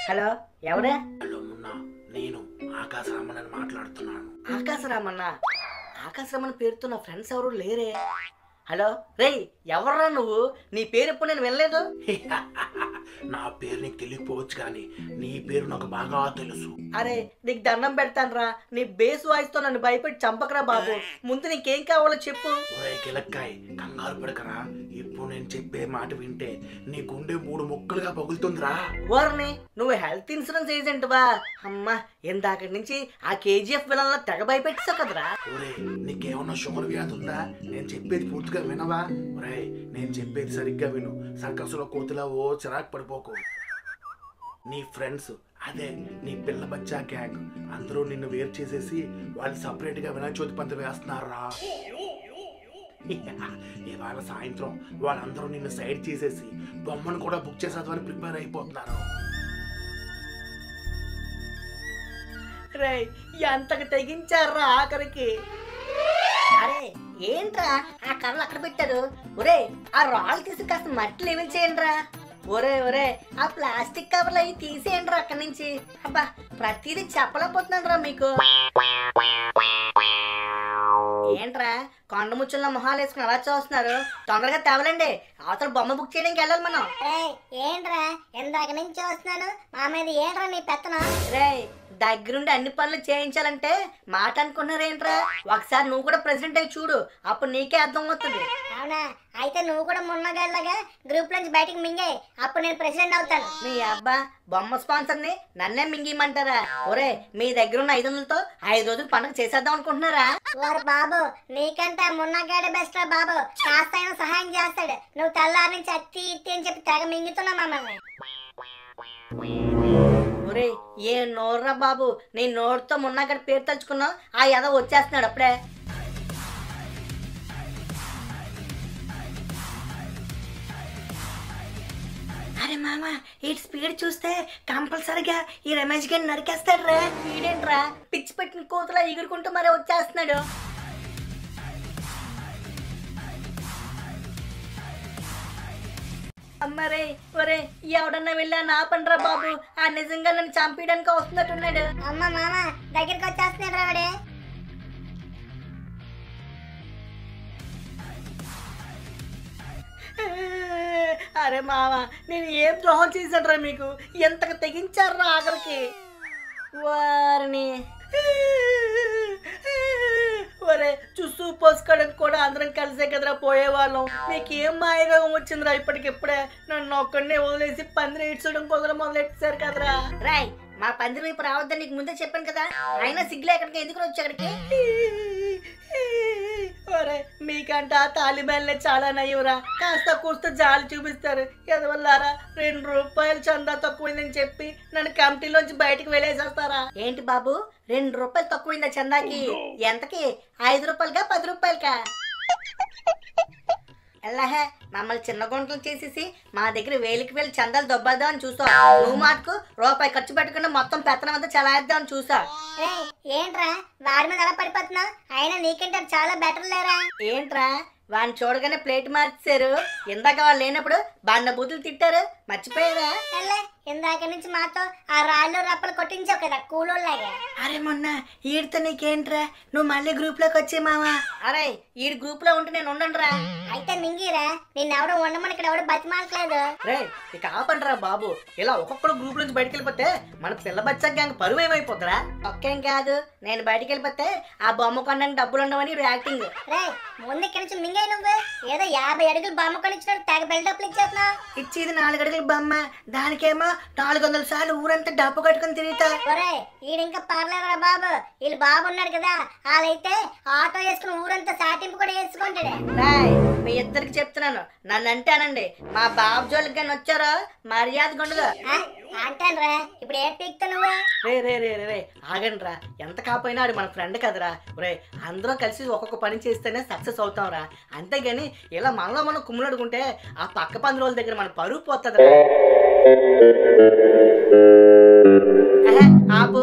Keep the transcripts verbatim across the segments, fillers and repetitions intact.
Hello ఎవరే? Hello Munna, నేను ఆకాశరామన్ మాట్లాడుతున్నాను. ఆకాశరామన్న? ఆకాశరామన్ పేరుతో నా ఫ్రెండ్స్ ఎవరు లేరే. హలో రేయ్, ఎవర్రా నువ్వు? నీ పేరు ఎప్పుడు నేను వినలేదు. నా పేరు నీకు తెలియకపోవచ్చు కానీ నీ పేరు నాకు బాగా తెలుసు. అరే నీకు దండం పెడతానురా, నీ బేస్ వాయిస్ తో నన్ను భయపెట్టి చంపకరా బాబు. ముందు నీకేం కావాలో చెప్పు. ఒరే కిలక్కాయ్, కంగారు పడకరా. ఇప్పుడు నేను చెప్పే మాట వింటే నీ గుండె మూడు ముక్కలుగా పగులుతుందిరా. ఓర్ని, నువ్వు హెల్త్ ఇన్సూరెన్స్ ఏజెంట్ వా? అమ్మా, ఇందాక నుంచి ఆ కేజీఎఫ్ విలన్లో తెగ భయపెట్టావు కదరా. ఒరే నీకేమన్నా షుగర్ వ్యాధి ఉందా? నేను చెప్పేది పూర్తిగా వినవా? ఒరే నేను చెప్పేది సరిగ్గా విను. సర్కసులో కోతులా ఓ చిరాకు పడిపోకు. నీ ఫ్రెండ్స్, అదే నీ పిల్ల బచ్చా గ్యాంగ్ అందరూ నిన్ను వేరు చేసేసి వాళ్ళు సపరేట్ గా వినాయక చవితి పంతులు వేస్తున్నారా. ఇవాళ సాయంత్రం వాళ్ళందరూ నిన్ను సైడ్ చేసేసి బొమ్మను కూడా బుక్ చేసేదని ప్రిపేర్ అయిపోతున్నారు. రే ఎంతకు తెగించారా ఆఖరికి. అరే ఏంట్రా ఆ కర్రలు అక్కడ పెట్టారు? ఒరే ఆ రాళ్ళు తీసి కాస్త మట్టి లెవెల్ చేయండిరా. ఒరే ఒరే ఆ ప్లాస్టిక్ కవర్లు అవి తీసేయండి రా అక్కడి నుంచి. అబ్బా ప్రతిదీ చెప్పలేకపోతున్నాను రా మీకు. ఏంట్రా కొండ ముచ్చుల్లో మొహాలు వేసుకుని అలా చూస్తున్నారు? తొందరగా తేవలండి, అవతల బొమ్మ బుక్ చేయడానికి వెళ్ళాలి మనం. ఏంట్రా ఇందాక నుంచి చూస్తున్నాను, మా మీద ఏంట్రా నీ పెత్తనం? రే దగ్గరుండి అన్ని పనులు చేయించాలంటే మాట అనుకున్నారేంట్రా? ఒకసారి నువ్వు కూడా ప్రెసిడెంట్ అయి చూడు, అప్పుడు నీకే అర్థం అవుతుంది. అవునా? అయితే నువ్వు కూడా మున్నగాళ్ళగా గ్రూప్ నుంచి బయటికి మింగే, అప్పుడు నేను ప్రెసిడెంట్ అవుతాను. మీ అబ్బా బొమ్మ స్పాన్సర్ ని నన్నే మింగిమంటారా? ఒరే మీ దగ్గర ఉన్న ఐదు వందలతో ఐదు రోజులు పండుగ చేసేద్దాం అనుకుంటున్నారా? ఓరు బాబు, నీకంటే మున్నగాడే బెస్ట్ రా బాబు. కాస్త అయినా సహాయం చేస్తాడు. నువ్వు తెల్లారి నుంచి అత్తి ఇత్తి అని చెప్పి తెగ మింగుతున్నా మమ్మల్ని. ఒరే ఏ నోర్రా బాబు, నీ నోరుతో మున్నగడ పేరు తలుచుకున్నావు, ఆ యద వచ్చేస్తున్నాడు అప్పుడే. అరే మామ ఈ స్పీడ్ చూస్తే కంపల్సరిగా ఈ రమేష్ గారిని నరికేస్తాడు రా. ఈడేంట్రా పిచ్చి పెట్టిన కోతలా ఎగురుకుంటూ మరీ వచ్చేస్తున్నాడు. అమ్మరే ఒరే ఎవడన్నా వెళ్ళా నా పండ్రా బాబు, ఆ నిజంగా నన్ను చంపేయడానికి వస్తున్నట్టున్నాడు. అమ్మ మామ దగ్గరికి వచ్చేస్తున్నాడు రావడే. అరే మామ నేను ఏం ద్రోహం చేశాడ్రా మీకు? ఎంతకు తెగించారా ఆఖరికి? వారిని ఒరే చూస్తూ పోసుకోవడానికి కూడా అందరం కలిసే కదరా పోయేవాళ్ళం. నీకేం మాయరోగం వచ్చిందిరా ఇప్పటికిప్పుడే? నన్ను ఒక్కడినే వదిలేసి పందిరి ఇడ్చడం కుదర మొదలెట్టారు కదరా. రాయ్ మా పందిరి వైపు రావద్దని నీకు ముందే చెప్పాను కదా, అయినా సిగ్గులు ఎక్కడికి ఎందుకు వచ్చి అక్కడికి? ఒరే మీకంట తాలిబాన్లే చాలా నయ్యవరా, కాస్త కూస్త జాలి చూపిస్తారు. ఎదవల్లారా రెండు రూపాయలు చందా తక్కువైందని చెప్పి నన్ను కమిటీలోంచి బయటకు వెళ్ళేసేస్తారా ఏంటి బాబు? రెండు రూపాయలు తక్కువైందా చందాకి? ఎంతకి? ఐదు రూపాయలుగా పది రూపాయలకా? ఎల్లహే మమ్మల్ని చిన్న గుంటలు చేసేసి మా దగ్గర వేలికి వేలు చందాలు దొబ్బేద్దాం అని చూసా. నువ్వు మాటకు రూపాయి ఖర్చు పెట్టకుండా మొత్తం పెత్తనం అంతా చలాయిద్దాం అని చూసా. ఏంట్రా వాడి మీద ఎలా పడిపోతున్నావు? అయినా నీకంటే చాలా బెటర్ లేరా. ఏంట్రా వాడిని చూడగానే ప్లేట్ మార్చేశారు, ఇందాక వాళ్ళు లేనప్పుడు బండ బూతులు తిట్టారు, మర్చిపోయారా? ఇందాక నుంచి మాతో ఆ రాళ్ళు రప్పలు కొట్టించావు కదా కూలోళ్ళగా. అరే మొన్న ఈడితో నీకేంట్రా, నువ్వు మళ్ళీ గ్రూప్ లోకి వచ్చే మావా. అరే ఈడు గ్రూప్ లో ఉంటే నేను ఉండనురా. అయితే మింగిరా, నిన్నెవడో ఉండమని ఇక్కడ ఎవడో బతిమాలట్లేదు. రే ఇక ఆపండిరా బాబు, ఇలా ఒక్కొక్కడు గ్రూప్ నుంచి బయటకు వెళ్ళిపోతే మన పిల్ల బచ్చా గ్యాంగ్ పరువు ఏమైపోతురా? ఒక్కేం కాదు, నేను బయటకు వెళ్ళిపోతే ఆ బొమ్మ కొనడానికి డబ్బులు ఉండవని యాక్టింగ్. రే ముందు ఇక్కడ నుంచి మింగే నువ్వు. ఏదో యాభై అడుగులు బొమ్మ కొనిచ్చినట్టు తెగ బిల్డప్లు ఇచ్చేస్తున్నావు. ఇచ్చేది నాలుగు అడుగుల బొమ్మ, దానికేమో నాలుగు వందల సార్లు ఊరంతా డబ్బు కట్టుకుని తిరుగుతా. ఒరే ఈడింకా పర్లేదురా బాబు, వీళ్ళు బాబు ఉన్నాడు కదా, వాళ్ళైతే ఆటో వేసుకుని ఊరంతా సాటింపు కూడా వేసుకుంటాడే. రాయ్ మీ ఇద్దరికి చెప్తున్నాను, నన్ను అంటానండి మా బాబు జోలికి కానీ వచ్చారో మర్యాద ఉండదు. అంటానురా, ఇప్పుడు ఏ పీక్తా నువ్వు? రే రే రే రే ఆగండి రా, ఎంత కాపోయినా ఆడు మన ఫ్రెండ్ కదరా. రే అందరం కలిసి ఒక్కొక్క పని చేస్తేనే సక్సెస్ అవుతాం రా, అంతేగాని ఇలా మనలో మనం కుమ్ములడుకుంటే ఆ పక్క పంది రోజుల దగ్గర మన పరువు పోతుంది. ఆపు,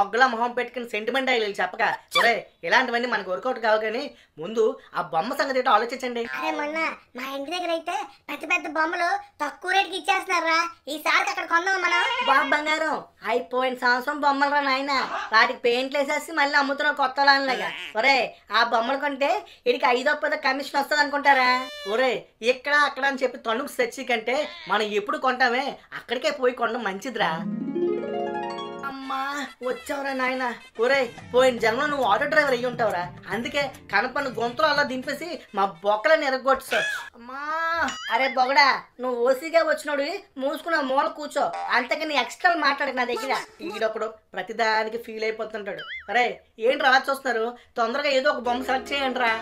మొగ్గల మొహం పెట్టుకుని సెంటిమెంట్ అయ్యి చెప్పక ఒరే ఇలాంటివన్నీ మనకు వర్కౌట్ కావు కానీ ముందు ఆ బొమ్మ సంగతి ఏంటో ఆలోచించండి. అరే మొన్న మా ఇంటి దగ్గర అయితే పెద్ద పెద్ద బొమ్మలు తక్కువ రేటుకి ఇచ్చేస్తున్నారా, ఈసారికి అక్కడ కొందాం మనం. బాబు బంగారం అయిపోయిన సంవత్సరం బొమ్మలు రా నాయన, వాటికి పెయింట్లు వేసేసి మళ్ళీ అమ్ముతున్నావు కొత్త లాగా. ఒరే ఆ బొమ్మలు కొంటే వీడికి ఐదో పదో కమిషన్ వస్తుంది అనుకుంటారా? ఒరే ఇక్కడ అక్కడ అని చెప్పి తణుకు తెచ్చి కంటే మనం ఎప్పుడు కొంటామే అక్కడికే పోయి కొనడం మంచిదిరా. అమ్మా వచ్చావురా నాయన. ఒరే పోయిన జన్మలో నువ్వు ఆటో డ్రైవర్ అయ్యి ఉంటావురా, అందుకే కనపని గొంతులు అలా దింపేసి మా బొక్కలని ఎరగొట్టావు. అమ్మా అరే బొగడా, నువ్వు ఓసీగా వచ్చినోడు మూసుకున్న మూల కూర్చో, అంతకని ఎక్స్ట్రా మాట్లాడక నా దగ్గర. ఈడొకడు ప్రతిదానికి ఫీల్ అయిపోతుంటాడు. అరే ఏంటి రా చూస్తున్నారు, తొందరగా ఏదో ఒక బొమ్మ సెలెక్ట్ చేయండి రా.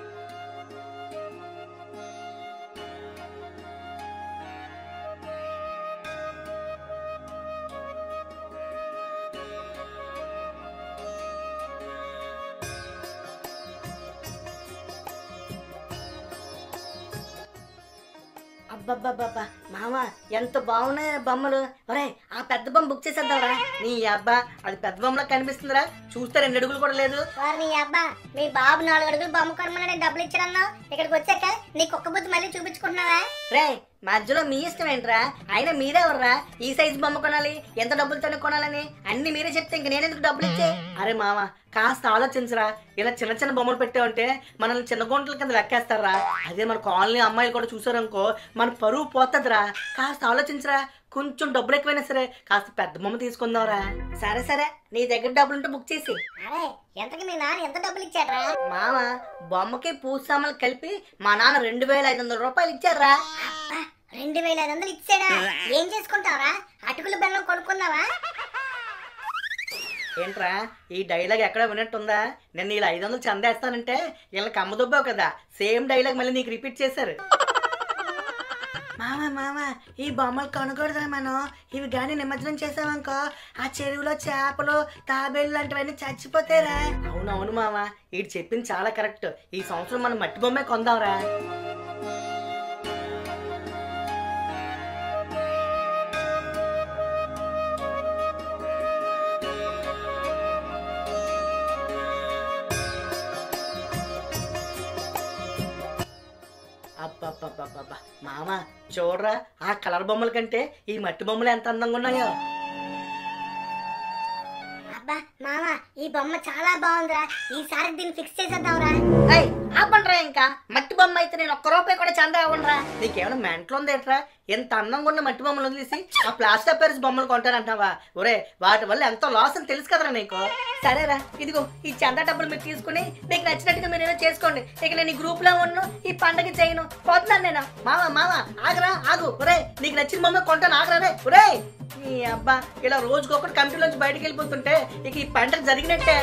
అబ్బబ్బబ్బబ్బా మామ ఎంత బాగున్నాయి బొమ్మలు. ఒరే ఆ పెద్ద బొమ్మ బుక్ చేసేద్దాంరా. నీ అబ్బా అది పెద్ద బొమ్మలా కనిపిస్తుందిరా, చూస్తే రెండు అడుగులు కూడా లేదు. నీ అబ్బా మీ బాబు నాలుగు అడుగులు బొమ్మ కొనమని డబ్బులు ఇచ్చారన్నావు, ఇక్కడికి వచ్చాక నీ కుక్క బుద్ధి మళ్ళీ చూపించుకుంటున్నావా? రే మధ్యలో మీ ఇష్టం ఏంట్రా, అయినా మీరేవర్రా ఈ సైజు బొమ్మ కొనాలి ఎంత డబ్బులతోనే కొనాలని అన్ని మీరే చెప్తే ఇంక నేనెందుకు డబ్బులు ఇచ్చే? అరే మామ కాస్త ఆలోచించరా, ఇలా చిన్న చిన్న బొమ్మలు పెట్టామంటే మనల్ని చిన్న గుంటల కింద లెక్కేస్తారా. అదే మన కాలనీ అమ్మాయిలు కూడా చూసారనుకో మన పరువు పోతుందిరా. కాస్త ఆలోచించరా, కొంచెం డబ్బులు ఎక్కువైనా సరే కాస్త పెద్ద బొమ్మ తీసుకుందాంరా. సరే సరే నీ దగ్గర డబ్బులు ఉంటే బుక్ చేసి. అరే ఎంతకి మీ నాన్న ఎంత డబ్బులు ఇచ్చాడ్రా? మామ బొమ్మకి పూజ సామాన్లు కలిపి మా నాన్న రెండు వేల ఐదు వందల రూపాయలు ఇచ్చారా. రెండు వేల ఐదు వందలు ఇచ్చాడా? ఏం చేసుకుంటావరా? అటుకులు బెల్లం కొనుక్కున్నావా? ఏంట్రా ఈ డైలాగ్ ఎక్కడ విన్నట్టుందా? నేను ఇలా ఐదు వందలు చందేస్తానంటే వీళ్ళకి అమ్మదుబ్బావు కదా, సేమ్ డైలాగ్ మళ్ళీ నీకు రిపీట్ చేశారు. మామ మామ ఈ బొమ్మలు కొనకూడదురా మనం, ఇవి కానీ నిమజ్జనం చేసామనుకో ఆ చెరువులో చేపలు తాబేళ్ళు లాంటివన్నీ చచ్చిపోతారా. అవునవును మామ వీడు చెప్పింది చాలా కరెక్ట్, ఈ సంవత్సరం మనం మట్టి బొమ్మే కొందాంరా. అబ్బబ్బబ్బబ్బా మామ చూడరా ఆ కలర్ బొమ్మల కంటే ఈ మట్టి బొమ్మలు ఎంత అందంగా ఉన్నాయో. అబ్బా మామ ఈ బొమ్మ చాలా బాగుందిరా, ఈసారి దీన్ని ఫిక్స్ చేసేద్దాంరా. అయ్ ఆపండ్రా, ఇంకా మట్టి బొమ్మ అయితే నేను ఒక్క రూపాయి కూడా చందా ఇవ్వనురా. నీకేమైనా మెంట్లో ఉందేట్రా, ఎంత అందంగా ఉన్న మట్టి బొమ్మలు వదిలేసి ఆ ప్లాస్టర్ పెరిస్ బొమ్మలు కొంటానంటావా? ఒరే వాటి వల్ల ఎంతో లాస్ అని తెలుసు కదరా నీకు. సరేరా ఇదిగో ఈ చందా డబ్బులు మీరు తీసుకుని మీకు నచ్చినట్టుగా మీరు ఏదో చేసుకోండి, ఇక నేను ఈ గ్రూప్ లో ఉన్ను ఈ పండగ చేయను పోతున్నాను నేను. మామ మామ ఆగరా ఆగు, ఒరే నీకు నచ్చిన బొమ్మ కొంటాను ఆగరా రే. ఒరే నీ అబ్బా ఇలా రోజుకొకటి కంపెనీలోంచి బయటకు వెళ్ళిపోతుంటే ఇక ఈ పండగ జరిగినట్టే.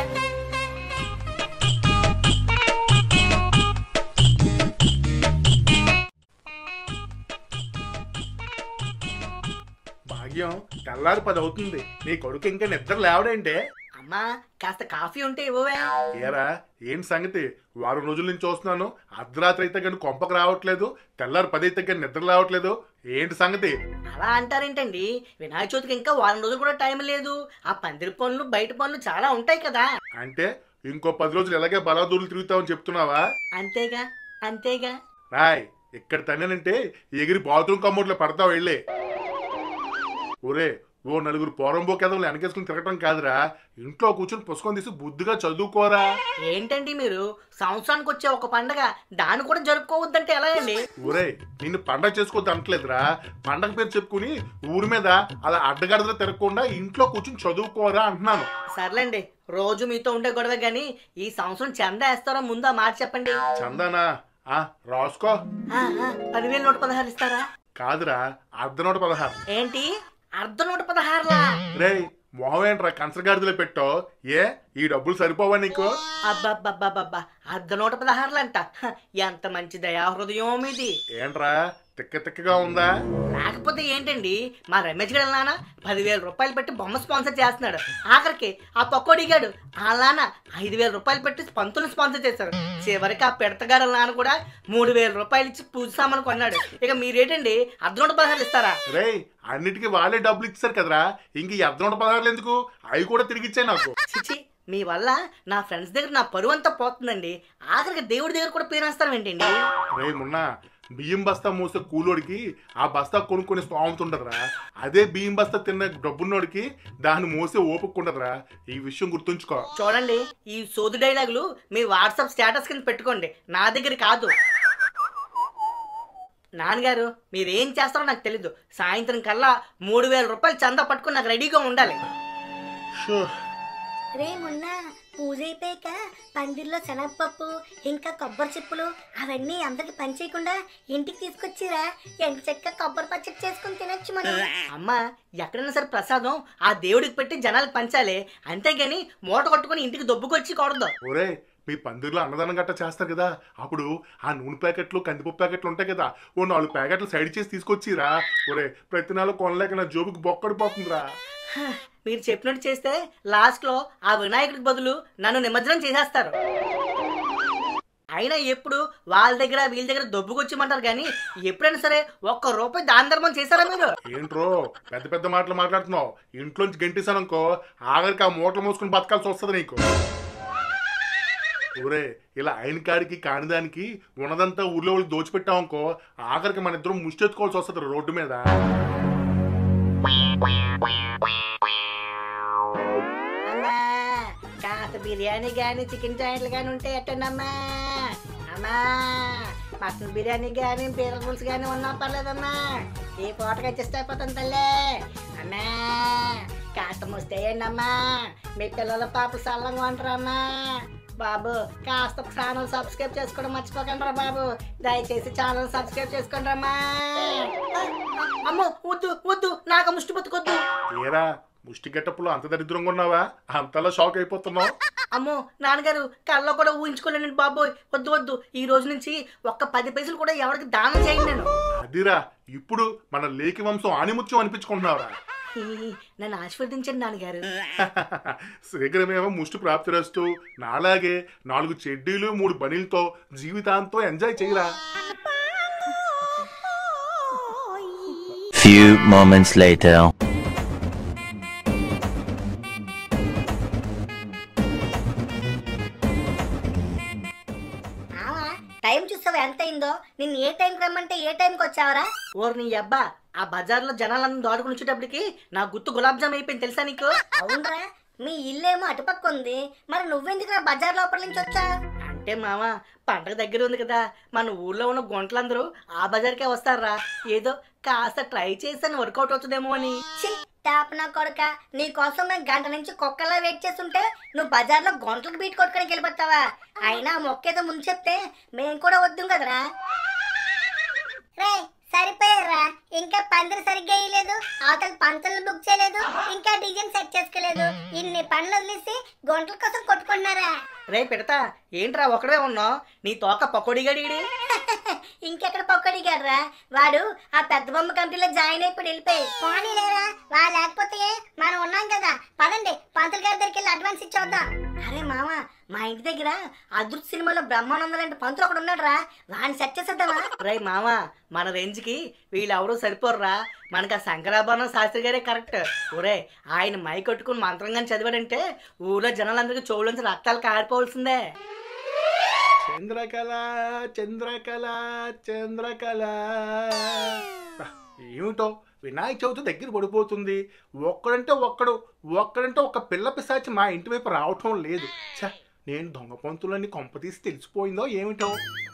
భాగ్యం తెల్లారి పది అవుతుంది, నీ కొడుకు ఇంకా నిద్ర లేవడేంటే? అమ్మా కాస్త కాఫీ ఉంటే ఇవ్వవే. ఏరా ఏం సంగతి, వారం రోజుల నుంచి చూస్తున్నాను అర్ధరాత్రి అయితే కానీ కొంపకు రావట్లేదు, తెల్లారి పది అయితే కానీ నిద్ర రావట్లేదు, ఏంటి సంగతి? అలా అంటారేంటండి, వినాయక చవితికి ఇంకా వారం రోజులు కూడా టైం లేదు, ఆ పందిరి పనులు బయట పనులు చాలా ఉంటాయి కదా. అంటే ఇంకో పది రోజులు ఎలాగే బలాదూరులు తిరుగుతావని చెప్తున్నావా? అంతేగా అంతేగా. రాయ్ ఇక్కడ తనేనంటే ఎగిరి బాత్రూమ్ కమ్మోట్లో పడతావు వెళ్ళే. ఒరే ఓ నలుగురు పోరంబో కథలు వెనకేసుకుని తిరగటం కాదురా, ఇంట్లో కూర్చొని పుస్తకం తీసి బుద్ధిగా చదువుకోరా. ఏంటండి మీరు సంవత్సరానికి వచ్చే ఒక పండగ దాన్ని కూడా జరుపుకోవద్దంటే ఎలా అండి? ఒరే నిన్ను పండగ చేసుకోవద్దు అంటలేదురా, పండగ పేరు చెప్పుకుని ఊరి మీద అలా అడ్డగడదలు తిరగకుండా ఇంట్లో కూర్చొని చదువుకోరా అంటున్నాను. సర్లేండి రోజు మీతో ఉండే గొడవ గానీ ఈ సంవత్సరం చందా వేస్తారో ముందు ఆ మాట చెప్పండి. చందానా ఆ రాసుకో. పదివేలు నూట పదహారు ఇస్తారా? కాదురా అర్ధ నూట పదహారు. ఏంటి అర్ధ నూట పదహారులా? రే మొహం ఏంట్రా కంచగాడిదలో పెట్టో, ఏ ఈ డబ్బులు సరిపోవా నీకు? అబ్బబ్బబ్బబ్బబ్బా అర్ధ నూట పదహారులంట, ఎంత మంచి దయా హృదయం మీది. ఏంట్రా తిక్క తిక్కగా ఉందా? లేకపోతే ఏంటండి, మా రమేష్ గడ నాన్న పదివేల రూపాయలు పెట్టి బొమ్మ స్పాన్సర్ చేస్తున్నాడు. ఆఖరికి ఆ పక్కోడిగాడు ఆ నాన్న ఐదు వేల రూపాయలు పెట్టి పంతులు స్పాన్సర్ చేశారు. చివరికి ఆ పెడతగాడ నాన్న కూడా మూడు వేల రూపాయలు ఇచ్చి పూజ సామాను కొన్నాడు. ఇక మీరేంటండి అర్ధనూట పదహారులు ఇస్తారా? రే, అన్నిటికీ వాళ్ళే డబ్బులు ఇచ్చారు కదరా, ఇంక ఈ అర్ధనూట పదహారులు ఎందుకు? అవి కూడా తిరిగి ఇచ్చాయి నాకు. చిచి, మీ వల్ల నా ఫ్రెండ్స్ దగ్గర నా పరువు అంతా పోతుందండి. ఆఖరికి దేవుడి దగ్గర కూడా పేరేస్తాం ఏంటండి? రే మొన్న బియ్యం బస్తా మోసే కూలోడికి ఆ బస్తా కొనుక్కొని స్తోమత ఉండదురా. అదే బియ్యం బస్తా తిన్న డబ్బున్నోడికి దాన్ని మోసే ఓపిక ఉండదురా. ఈ విషయం గుర్తుంచుకో. చూడండి, ఈ సోదు డైలాగులు మీ వాట్సాప్ స్టేటస్ కింద పెట్టుకోండి, నా దగ్గర కాదు. నాన్నగారు, మీరేం చేస్తారో నాకు తెలీదు. సాయంత్రం కల్లా మూడు వేల రూపాయలు చందా పట్టుకుని నాకు రెడీగా ఉండాలి. రే మొన్న పూజ అయిపోయాక పందిర్లో శనగపప్పు ఇంకా కొబ్బరి చిప్పులు అవన్నీ అందరికి పంచేయకుండా ఇంటికి తీసుకొచ్చిరా. ఎంత చక్కగా కొబ్బరి పచ్చడి చేసుకుని తినొచ్చు మనం. అమ్మా, ఎక్కడైనా సరే ప్రసాదం ఆ దేవుడికి పెట్టి జనాలకు పంచాలి, అంతేగాని మూట కొట్టుకుని ఇంటికి దొబ్బుకొచ్చి కూడదు. ఒరే, మీ పందిర్లో అన్నదానం గట్ట చేస్తారు కదా, అప్పుడు ఆ నూనె ప్యాకెట్లు కందిపప్పు ప్యాకెట్లు ఉంటాయి కదా, ఓ నాలుగు ప్యాకెట్లు సైడ్ చేసి తీసుకొచ్చిరా. ఒరే, ప్రతి నెల కొనలేక నా జోబుకి బొక్కడిపోతుందిరా. మీరు చెప్పినట్టు చేస్తే లాస్ట్ లో ఆ వినాయకుడికి బదులు నన్ను నిమజ్జనం చేసేస్తారు. అయినా ఎప్పుడు వాళ్ళ దగ్గర వీళ్ళ దగ్గర దొబ్బుకొచ్చిమంటారు కానీ ఎప్పుడైనా సరే ఒక్క రూపాయి దాన ధర్మం చేశారా మీరు? ఏంట్రో పెద్ద పెద్ద మాటలు మాట్లాడుతున్నావు? ఇంట్లోంచి గంటేశాననుకో ఆఖరికి ఆ మూటలు మోసుకుని బతకాల్సి వస్తుంది నీకు. ఊరే, ఇలా ఆయన కాడికి కానిదానికి ఉన్నదంతా ఊర్లో వాళ్ళు దోచిపెట్టామనుకో ఆఖరికి మన ఇద్దరం ముష్టెత్తుకోవాల్సి వస్తుంది రోడ్డు మీద. కాస్త బిర్యానీ కానీ చికెన్ జాయింట్లు కానీ ఉంటే ఎట్టండమ్మా. అమ్మా, మటన్ బిర్యానీ కానీ పీరల పులుసు కానీ ఉన్నా పర్లేదమ్మా. ఈ పూటగా అడ్జస్ట్ అయిపోతాను తల్లే. అమ్మా, కాస్త ముస్తేయండి అమ్మా. మీ పిల్లల పాప సల్లంగా ఉంటారమ్మా. బాబు, కాస్త ఛానల్ సబ్స్క్రైబ్ చేసుకోవడం మర్చిపోకండి రా బాబు. దయచేసి ఛానల్ సబ్స్క్రైబ్ చేసుకోండి రమ్మా. అమ్మో, వద్దు వద్దు, నాకు ముష్టి బతుకొద్దు. ఏరా, ముష్టి గెట్టప్పులో అంత దరిద్రంగా ఉన్నావా? అంతలా షాక్ అయిపోతున్నావు? అమ్మో నాన్నగారు, కళ్ళలో కూడా ఊహించుకోలేను బాబోయ్. వద్దు వద్దు, ఈ రోజు నుంచి ఒక్క పది పైసలు కూడా ఎవరికి దానం చేయండి నేను. అదిరా, ఇప్పుడు మన లేకి వంశం ఆనిముత్యం అనిపించుకుంటున్నావురా. నన్ను ఆశీర్వదించండి నాన్నగారు. శీఘ్రమేమో ముష్టి ప్రాప్తిరస్తూ నాలాగే నాలుగు చెడ్డీలు మూడు బనీలతో జీవితాంతం ఎంజాయ్ చేయరా. Few moments later. టైం చూసావా ఎంత అయిందో? నిన్ను ఏ టైంకి రమ్మంటే ఏ టైంకి వచ్చావరా? ఓర్ నీ అబ్బా, ఆ బజార్లో జనాలను దాడుకుని వచ్చేటప్పటికి నా గుర్తు గులాబ్ జామ్ అయిపోయింది తెలుసా నీకు? అవునరా, మీ ఇల్లేమో అటుపక్క ఉంది, మరి నువ్వెందుకు బజార్ లోపల నుంచి వచ్చా? అంటే మామ, పండగ దగ్గర ఉంది కదా, మన ఊర్లో ఉన్న గుంటలందరూ ఆ బజార్కే వస్తారా. ఏదో కాస్త ట్రై చేసాను, వర్కౌట్ అవుతుందేమో అని. తాపనా కొడక, నీ కోసం మేము గంట నుంచి కుక్కలా వెయిట్ చేస్తుంటే నువ్వు బజార్లో గంటలకు బీట్ కొట్టుకోడానికి వెళ్ళిపోతావా? అయినా మొక్కేదో ముందు చెప్తే మేము కూడా వద్దు కదరా. రే సరిపోయారా, ఇంకా పందిరి సరిగ్గా వేయలేదు, అవతల పంతులు బుక్ చేయలేదు, ఇంకా డిజైన్ సెట్ చేసుకోలేదు, ఇన్ని పనులు వదిలేసి గంటల కోసం కొట్టుకున్నారా? రే పెడతా, ఏంట్రా ఒకడే ఉన్నావు? నీ తోక పకోడిగాడి. ఇంకెక్కడ పక్కడిగాడ్రా, వాడు ఆ పెద్ద బొమ్మ కంపెనీలో జాయిన్ అయిపోయి వెళ్ళిపోయి. పోనీ లేరా, వాడు లేకపోతే మనం ఉన్నాం కదా, పదండి పంతులు గారి దగ్గరికి వెళ్ళి అడ్వాన్స్ ఇచ్చొద్దాం. అరే మామ, మా ఇంటి దగ్గర అదృష్ట సినిమాలో బ్రహ్మానందం లాంటి పంతులు ఒకడు ఉన్నాడు రా, వాడిని సెట్ చేసేద్దామా? రే మామ, మన రేంజ్ కి వీళ్ళు ఎవరు సరిపోర్రా. మనకు ఆ శంకరాభరణం శాస్త్రి గారే కరెక్ట్. ఒరే, ఆయన మై కొట్టుకుని మంత్రంగా చదివాడంటే ఊర్లో జనాలందరికీ చెవులోంచి రక్తాలు కారిపోవాల్సిందే. చంద్రకళ చంద్రకళ చంద్రకళ. ఏమిటో వినాయక చవితి దగ్గర పడిపోతుంది, ఒక్కడంటే ఒక్కడు ఒక్కడంటే ఒక పిల్ల పిశాచి మా ఇంటి వైపు రావటం లేదు. ఛ, నేను దొంగ పంతులన్నీ కొంపతీసి తెలిసిపోయిందో ఏమిటో.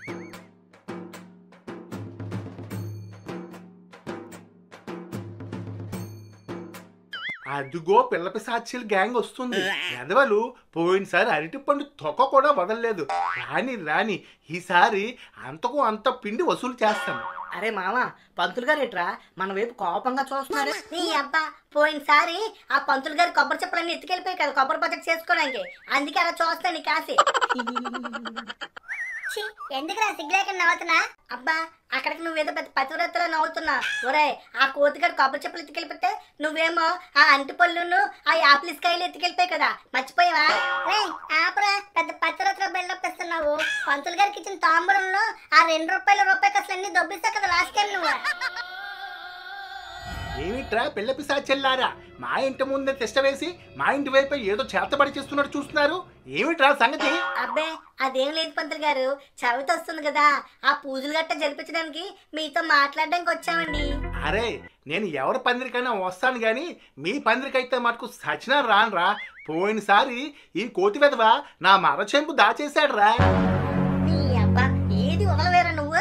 అదిగో పిల్ల పిశాచీల గ్యాంగ్ వస్తుంది. ఎదవలు పోయినసారి అరటి పండు తొక్క కూడా వదలలేదు. రాని రాని ఈసారి అంతకు అంత పిండి వసూలు చేస్తాను. అరే మామ, పంతులు గారు ఎట్రా మన వైపు కోపంగా చూస్తున్నారు? నీ అబ్బా, పోయినసారి ఆ పంతులు గారి కొబ్బరి చెప్పులన్నీ ఎత్తుకెళ్ళిపోయి కదా కొబ్బరి పచ్చడి చేసుకోవడానికి, అందుకే అలా చూస్తాను కాసి. ఛీ, ఎందుకురా సిగ్గులేకుండా నవ్వుతున్నా? అబ్బా, అక్కడికి నువ్వేదో పెద్ద పతివ్రతలో నవ్వుతున్నా. ఒరే, ఆ కోతిగాడు కొబ్బరి చెప్పులు ఎత్తుకెళ్ళిపోతే నువ్వేమో ఆ అంటి పళ్ళును ఆ యాపిల్స్ కాయలు ఎత్తుకెళ్ళిపోయి కదా, మర్చిపోయావా? రే ఆపరా, పెద్ద పతివ్రతలో బిల్డప్ ఇస్తున్నావు. పంతులు గారికి ఇచ్చిన తాంబూలంలో ఆ రెండు రూపాయల రూపాయి అసలు అన్ని దొబ్బిస్తా కదా లాస్ట్ టైం నువ్వు. ఏమిట్రా పిల్ల పిశాచెల్లారా, మా ఇంటి ముందే తిష్ట వేసి మా ఇంటి వైపు ఏదో చేతబడి చేస్తున్నట్టు చూస్తున్నారు. ఏమిట్రా సంగతి? అబ్బే అదేం లేదు పంతులు గారు, చవితి వస్తుంది కదా, ఆ పూజలు గట్ట జరిపించడానికి మీతో మాట్లాడడానికి వచ్చామండి. అరే, నేను ఎవరి పందిరికైనా వస్తాను గాని మీ పందిరికైతే మటుకు సచిన రానురా. పోయినసారి ఈ కోతి వెధవ నా మరచెంపు దాచేశాడు రా. నీ అబ్బా, ఏది వదలవేరా నువ్వు?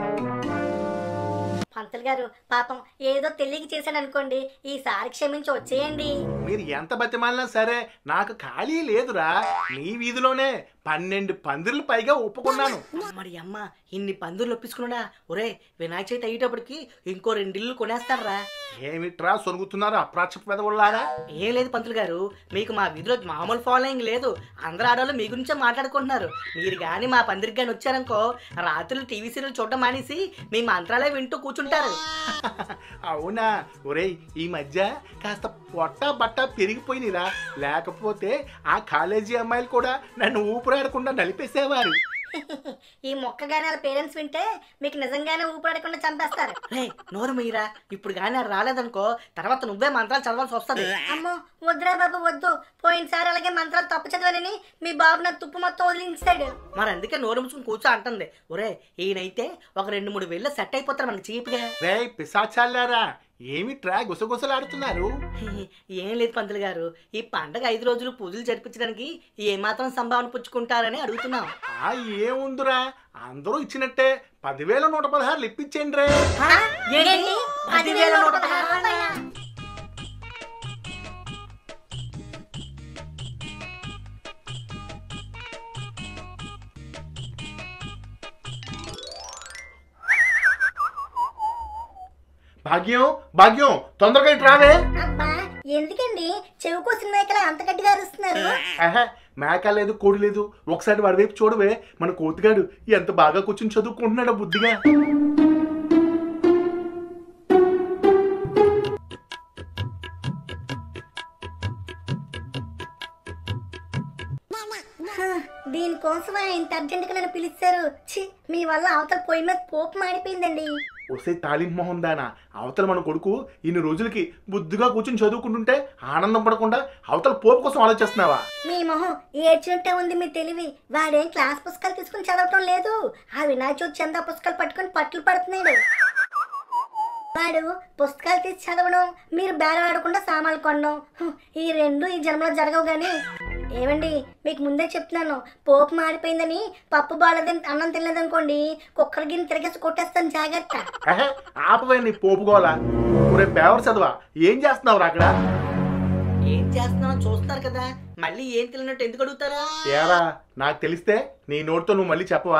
పంతులు గారు పాపం ఏదో తెలియక చేశాను అనుకోండి, ఈసారి క్షమించి వచ్చేయండి. మీరు ఎంత బతిమాలినా సరే నాకు ఖాళీ లేదురా. మీ వీధిలోనే పన్నెండు పందిర్లు పైగా ఒప్పుకున్నాను. మరి అమ్మ ఇన్ని పందులు ఒప్పించుకున్నాడా? ఒరే, వినాయక చవితి అయ్యేటప్పటికి ఇంకో రెండిల్లు కొనేస్తారా? ఏమిట్రా సొరుగుతున్నారు అప్రాచ పెదవుల్లారా? ఏం లేదు పంతులు గారు, మీకు మా వీధిలో మామూలు ఫాలోయింగ్ లేదు. అందరు ఆడవాళ్ళు మీ గురించే మాట్లాడుకుంటున్నారు. మీరు కానీ మా పందిరికి కానీ వచ్చారనుకో, రాత్రులు టీవీ సీరియల్ చూడటం మానేసి మీ మంత్రాలే వింటూ కూర్చుంటారు. అవునా? ఒరేయ్, ఈ మధ్య కాస్త పొట్ట బట్ట పెరిగిపోయినరా, లేకపోతే ఆ కాలేజీ అమ్మాయిలు కూడా నన్ను ఊపిరాడకుండా నలిపేసేవారు. ఈ మొక్కగానే వాళ్ళ పేరెంట్స్ వింటే మీకు నిజంగానే ఊపిరాడకుండా చంపేస్తారు. రే నోరు మీరా, ఇప్పుడు కానీ రాలేదనుకో తర్వాత నువ్వే మంత్రాలు చదవాల్సి వస్తుంది. అమ్మో వద్దురా బాబు వద్దు, పోయినసారి అలాగే మంత్రాలు తప్పు చదవాలని మీ బాబు నా తుప్పు మొత్తం వదిలించాడు. మరి అందుకే నోరు ముసుకుని కూర్చో అంటుంది. ఒరే, ఈయనైతే ఒక రెండు మూడు వేళ్ళు సెట్ అయిపోతారు మనకి చీప్గా. రే పిశాచాలారా, ఏమిట్రా గుసగుసలాడుతున్నారు? ఏం లేదు పంతులు గారు, ఈ పండగ ఐదు రోజులు పూజలు జరిపించడానికి ఏమాత్రం సంభావన పుచ్చుకుంటారని అడుగుతున్నాం. ఆ ఏముందిరా, అందరూ ఇచ్చినట్టే పదివేల నూట పదహారులు ఇప్పించండి రే. ఏంటి? పదివేల నూట పదహారు? భాగ్యం భాగ్యం, తొందరగా ఇటు రావే. అబ్బా ఎందుకండి చెవి కోసిన మేకలా అంత గట్టిగా అరుస్తున్నారు? ఆహా, మేక లేదు కోడి లేదు, ఒకసారి వాడి వైపు చూడవే. మన కోతిగాడు ఎంత బాగా కూర్చుని చదువుకుంటున్నాడో బుద్ధిగా. దీనికోసమా ఇంత అర్జెంట్ గా నన్ను పిలిచారు? ఛీ, మీ వల్ల అవతల పొయ్యి మీద పోపు మాడిపోయిందండి. వస్తే తాలింపు మొహం దానా, అవతల మన కొడుకు ఇన్ని రోజులకి బుద్ధిగా కూర్చుని చదువుకుంటుంటే ఆనందం పడకుండా అవతల పోపు కోసం ఆలోచిస్తున్నావా? మీ మొహం ఏడ్చినట్టే ఉంది మీ తెలివి. వాడేం క్లాస్ పుస్తకాలు తీసుకుని చదవటం లేదు, ఆ వినాయక చవితి చందా పుస్తకాలు పట్టుకుని పట్టులు పడుతున్నాడు. వాడు పుస్తకాలు తీసి చదవడం, మీరు బేరం ఆడకుండా సామాన్లు కొనడం, ఈ రెండు ఈ జన్మలో జరగవు. గానీ ఏమండి, మీకు ముందే చెప్తున్నాను, పోపు మారిపోయిందని పప్పు బాగాలేదని అన్నం తినలేదనుకోండి, కుక్కల గిన్నె తిరిగేసి కొట్టేస్తాను, జాగ్రత్త. ఆపవే నీ పోపుకోవాలా? రేపు పేవర్ చదవా, ఏం చేస్తున్నావు అక్కడ? ఏం చేస్తున్నావు చూస్తున్నారు కదా, మళ్ళీ ఏం తెలియనట్టు ఎందుకు అడుగుతారా? ఏరా, నాకు తెలిస్తే నీ నోటితో నువ్వు మళ్ళీ చెప్పవా?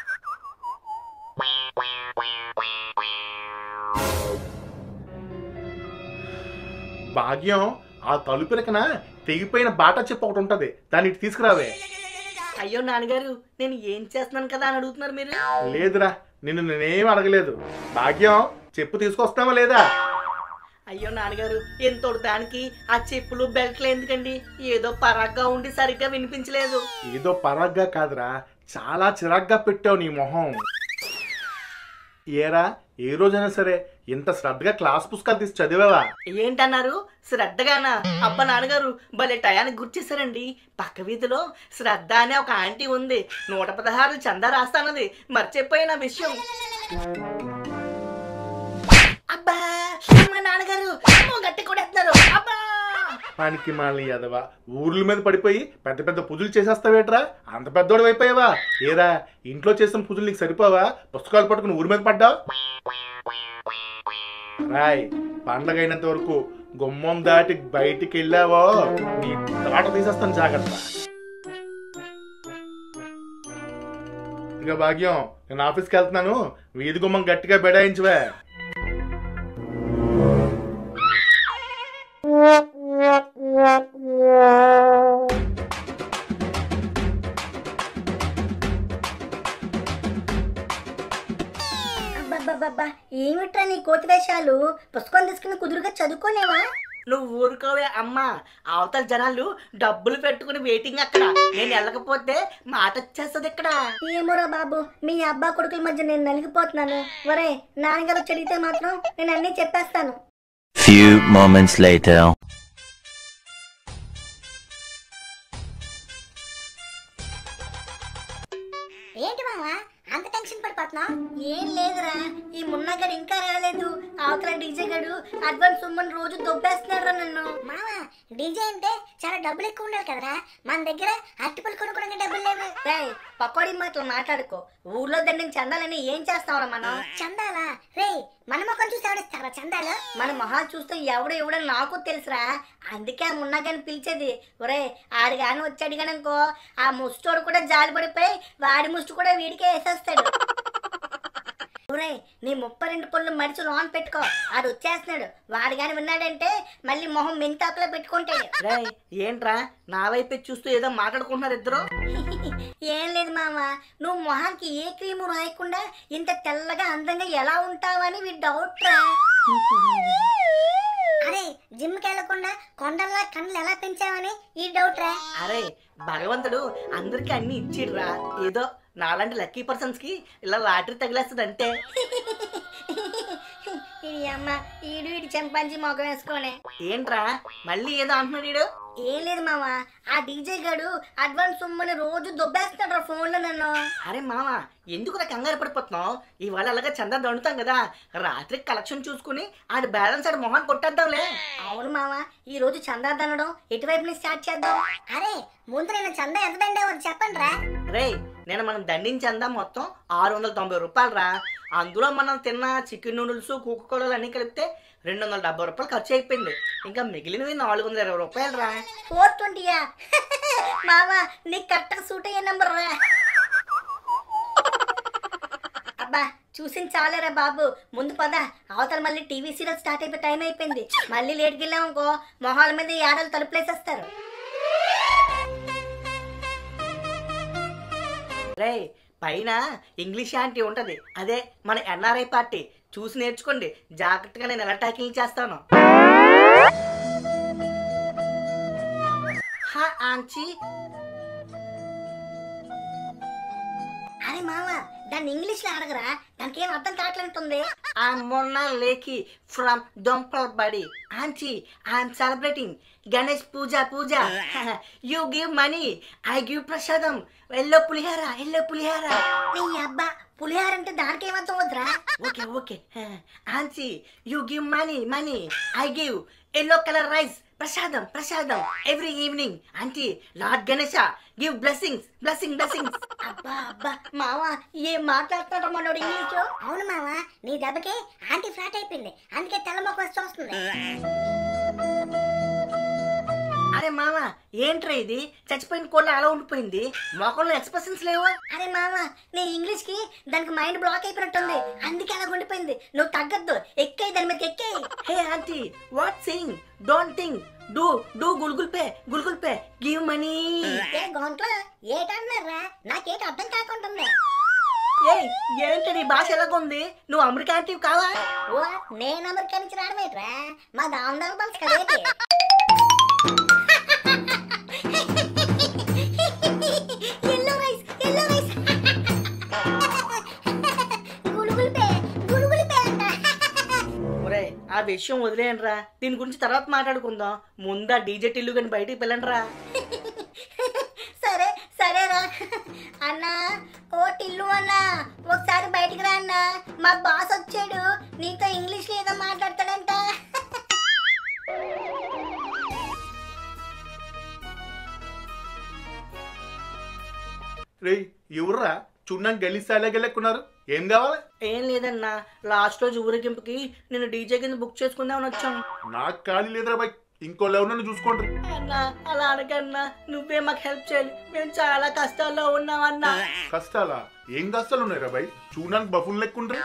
భాగ్యం, ఆ తలుపు రకన తెగిపోయిన బాటా చెప్పు ఒకటి ఉంటది, దాన్ని ఇటు తీసుకురావే. అయ్యో నాన్నగారు, నేను ఏం చేస్తున్నాను కదా అని అడుగుతున్నారు మీరు. లేదురా, నిన్ను నేనేం అడగలేదు. భాగ్యం, చెప్పు తీసుకొస్తావా లేదా? అయ్యో నాన్నగారు, ఎంతో దానికి ఆ చెప్పులు బెల్ట్లు ఎందుకండి? ఏదో పరాగ్గా ఉండి సరిగ్గా వినిపించలేదు. ఏదో పరాగ్గా కాదురా, చాలా చిరాగ్గా పెట్టావు నీ మొహం. ఏరా, ఏ రోజైనా సరే ఇంత శ్రద్ధగా క్లాస్ పుస్తకాలు తీసి చదివావా? ఏంటన్నారు? శ్రద్ధగానా? అబ్బా నాన్నగారు, భలే టయానికి గుర్చేశారండి. పక్క వీధిలో శ్రద్ధ అనే ఒక ఆంటీ ఉంది, నూట పదహారు చందా రాస్తానది, మర్చిపోయిన విషయం. అబ్బా నాన్నగారు గట్టి కొడేస్తున్నారు. అబ్బా పనికి మాలి యాదవా, ఊర్ల మీద పడిపోయి పెద్ద పెద్ద పూజలు చేసేస్తావేట్రా? అంత పెద్దోడు అయిపోయావా? ఏరా, ఇంట్లో చేసిన పూజలు నీకు సరిపోవా? పుస్తకాలు పట్టుకుని ఊరి మీద పడ్డావు. రాయ్, పండగ అయినంత వరకు గుమ్మం దాటి బయటికి వెళ్ళావో నీ తాట తీసేస్తాను, జాగ్రత్త. ఇక భాగ్యం, నేను ఆఫీస్కి వెళ్తున్నాను, వీధి గుమ్మం గట్టిగా బెడాయించవే. అబ్బబ్బబ్బా ఏమిట్రా నీ కోతి వేషాలు? పుస్తకం తీసుకుని కుదురుగా చదువుకోలేవా? నువ్వు ఊరుకోవే అమ్మా, అవతల జనాలు డబ్బులు పెట్టుకుని వెయిటింగ్ అక్కడ. నేను వెళ్ళకపోతే మాట వచ్చేస్తుంది ఇక్కడ. ఏమోరా బాబు, మీ అబ్బా కొడుకుల మధ్య నేను నలిగిపోతున్నాను. ఒరే నాన్నగారు చదివితే మాత్రం నేను అన్నీ చెప్పేస్తాను. Few moments later. ఏంటి మావా అంత టెన్షన్ పడిపోతున్నా? ఏం లేదురా, ఈ మున్నగాడు ఇంకా రాలేదు. అవతల డీజే గడు అడ్వాన్స్ సొమ్మని రోజు దొబ్బేస్తున్నాడు నన్ను. మావా డీజే అంటే చాలా డబ్బులు ఎక్కువ ఉండాలి కదరా, మన దగ్గర అరటిపళ్ళు కొనుక్కోవడానికి డబ్బులు లేవు. రేయ్ పకోడీ మాటలు మాట్లాడుకో. ఊర్లో దండిని చందాలని ఏం చేస్తావరా మనం? చందాలా? రే మన మొఖం చూసి ఎవడిస్తారా చందాలు? మన మొహాలు చూస్తే ఎవడు ఎవడని నాకు తెలుసురా, అందుకే ఆ మున్నగాని పిలిచేది. ఒరే ఆడు గాని వచ్చి అడిగాననుకో, ఆ ముష్టోడు కూడా జాలి పడిపోయి వాడి ముష్టి కూడా వీడికే వేసేస్తాడు. ఒరే నీ ముప్పై రెండు పళ్ళు మడిచి లోన్ పెట్టుకో, ఆడు వచ్చేస్తున్నాడు. వాడు గాని విన్నాడంటే మళ్ళీ మొహం మెంతాకులో పెట్టుకుంటాడు. రే ఏంట్రా నా వైపే చూస్తూ ఏదో మాట్లాడుకుంటున్నారు ఇద్దరు? ఏం లేదు మామ, నువ్వు మొహానికి ఏ క్రీము రాయకుండా ఇంత తెల్లగా అందంగా ఎలా ఉంటావని వీ డౌట్ రా. అరే జిమ్కి వెళ్ళకుండా కొండల్లా కళ్ళు ఎలా పెంచావని ఈ డౌట్ రా. అరే భగవంతుడు అందరికి అన్ని ఇచ్చిడ్రా, ఏదో నాలాంటి లక్కీ పర్సన్స్ కి ఇలా లాటరీ తగిలేస్తుంది అంతే. ఇది అమ్మ ఈడు ఇటు చెంపాంచి మొగం వేసుకోనే. ఏంట్రా మళ్ళీ ఏదో అంటున్నాడు ఈడు? ఏం లేదు మామ, ఆ డీజే గడు అడ్వాన్స్ సొమ్మని రోజు దొబ్బేస్తాడు రా ఫోన్ లో నన్ను. అరే మామ ఎందుకు నా కంగారు పడిపోతున్నావు? ఇవాళ అలాగే చందా దండుతాం కదా, రాత్రి కలెక్షన్ చూసుకుని ఆడి బ్యాలెన్స్ ఆడి మొహాన్ని కొట్టేద్దాంలే. అవును మామ, ఈ రోజు చందా దండడం ఎటువైపు నుంచి స్టార్ట్ చేద్దాం? అరే ముందు నేను చందా ఎంత దండేవో చెప్పండి రా. రే నేను మనం దండించందా మొత్తం ఆరు వందల తొంభై రూపాయలు రా. అందులో మనం తిన్న చికెన్ నూడిల్స్ కోకోకోలాలు అన్ని కలిపితే రెండు వందల డెబ్బై రూపాయలు ఖర్చు అయిపోయింది. ఇంకా మిగిలినవి నాలుగు వందల ఇరవై రూపాయలు రా. ఫోర్ ట్వంటీయా? మామ నీకు కరెక్ట్గా సూట్ అయ్యే నెంబర్ రా. అబ్బా చూసిన చాలేరా బాబు, ముందు పద. అవతల మళ్ళీ టీవీ సీరియల్ స్టార్ట్ అయిపోయి టైం అయిపోయింది. మళ్ళీ లేట్కి వెళ్ళామనుకో మొహాల మీద ఏడాలు తలుపులేసేస్తారు. రే పైన ఇంగ్లీష్ ఆంటీ ఉంటది, అదే మన ఎన్ఆర్ఐ పార్టీ. చూసి నేర్చుకోండి జాగ్రత్తగా నేను ఎలా ట్యాకింగ్ చేస్తాను. హా ఆంటీ. అరే మామ దాన్ని ఇంగ్లీష్ లో అడగరా, దానికి ఏం అర్థం కావట్లేంటుంది. I'm Mona Leki from Dompalbadi. Auntie, I'm celebrating Ganesh Puja Puja. You give money, I give prasadam. Hello Pulihara, hello Pulihara. నీ అబ్బా పులిహార అంటే దానికి ఏమర్థం వద్దురా. Okay, okay. Auntie, you give money, money. I give yellow color rice. Prasadam, prasadam. Every evening. Auntie, Lord Ganesha, give blessings, blessing, blessings. అబ్బా అబ్బా మామ ఏం మాట్లాడుతున్నాడు మనోడు ఇంగ్లీష్ లో. అవును మామ నీ దెబ్బకి ఆంటీ ఫ్లాట్ అయిపోయింది, అందుకే తెల్ల మొక్క వచ్చి వస్తుంది. అరే మామ ఏంట్రా ఇది? చచ్చిపోయిన కోళ్ళ అలా ఉండిపోయింది, మొక్కల్లో ఎక్స్ప్రెషన్స్ లేవు. అరే మామ నీ ఇంగ్లీష్ కి దానికి మైండ్ బ్లాక్ అయిపోయినట్టుంది, అందుకే అలా ఉండిపోయింది. నువ్వు తగ్గద్దు, ఎక్కాయి దాని మీద ఎక్కాయి. Hey aunty what sing don't think do do గుల్గుల్ పే గుల్గుల్ పే గివ్ మనీ. ఏ గొంట్లో ఏటన్నారా, నాకేట అర్థం కాకుంటుంది. ఏయ్ ఏంటి నీ భాష ఎలాగుంది? నువ్వు అమెరికా ఆంటీ కావా? ఓ నేను అమెరికా నుంచి రావడమేట్రా, మా దామదామ పల్స్ కదేటి. ఎల్లో రైస్ ఎల్లో రైస్ గులుగులు పే గులుగులు పే అంట. ఒరే ఆ విషయం వదిలేయండిరా, దీని గురించి తర్వాత మాట్లాడుకుందాం. ముందా డీజే టిల్లు కానీ బయటికి వెళ్ళండిరా. సరే సరేరా అన్నా, ఓ టిల్లు అన్నా ఒకసారి బయటికి రా అన్నా, మా బాస్ వచ్చాడు, నీతో ఇంగ్లీష్ లో ఏదో మాట్లాడతాడంట. రే ఎవర్రా చూడడానికి గెలిస్తాలే గెలెక్కున్నారు, ఏం కావాలి? ఏం లేదన్నా, లాస్ట్ రోజు ఊరేగింపుకి నేను డీజే కింద బుక్ చేసుకుందామని వచ్చాను. నాకు ఖాళీ లేదురా బాయ్, ఇంకోళ్ళు ఎవరన్నా చూసుకోండి. అన్నా అలా అనకన్నా, నువ్వే మాకు హెల్ప్ చేయాలి, మేము చాలా కష్టాల్లో ఉన్నామన్నా. కష్టాలా? ఏం కష్టాలు ఉన్నాయి రా బాయ్, చూడడానికి బఫున్ లెక్కుండ్రి.